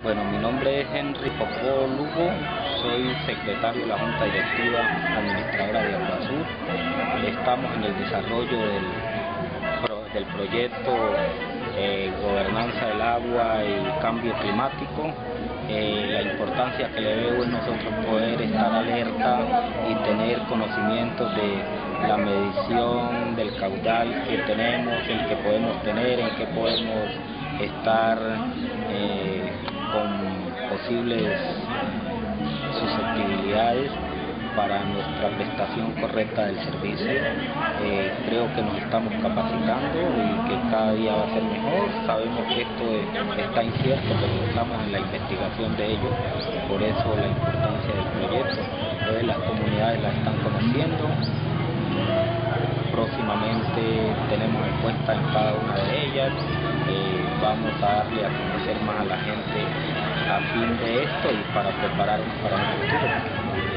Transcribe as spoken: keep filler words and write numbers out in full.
Bueno, mi nombre es Henry Popó Lugo, soy secretario de la Junta Directiva Administradora de Aguasur. Estamos en el desarrollo del, pro, del proyecto eh, Gobernanza del Agua y Cambio Climático. Eh, la importancia que le veo es nosotros poder estar alerta y tener conocimientos de la medición del caudal que tenemos, el que podemos tener, en que podemos estar eh, con posibles susceptibilidades para nuestra prestación correcta del servicio. Eh, creo que nos estamos capacitando y que cada día va a ser mejor. Sabemos que esto es, está incierto, pero estamos en la investigación de ello, por eso la importancia del proyecto. Entonces las comunidades la están conociendo. Próximamente tenemos encuestas en cada una de ellas. Eh, vamos a darle a conocer más a la gente a fin de esto y para prepararnos para un futuro.